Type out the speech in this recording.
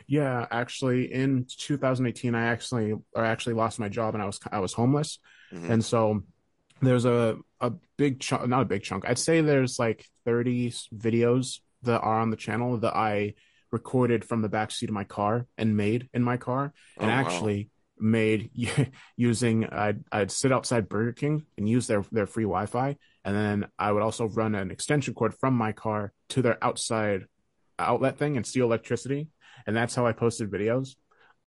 Yeah, actually, in 2018, I actually lost my job and I was homeless, Hmm. and so there's a big chunk, not a big chunk. I'd say there's like 30 videos that are on the channel that I recorded from the back seat of my car and made in my car, and Oh wow. actually made using I'd sit outside Burger King and use their free Wi-Fi, and then I would also run an extension cord from my car to their outside outlet thing and steal electricity, and that's how I posted videos.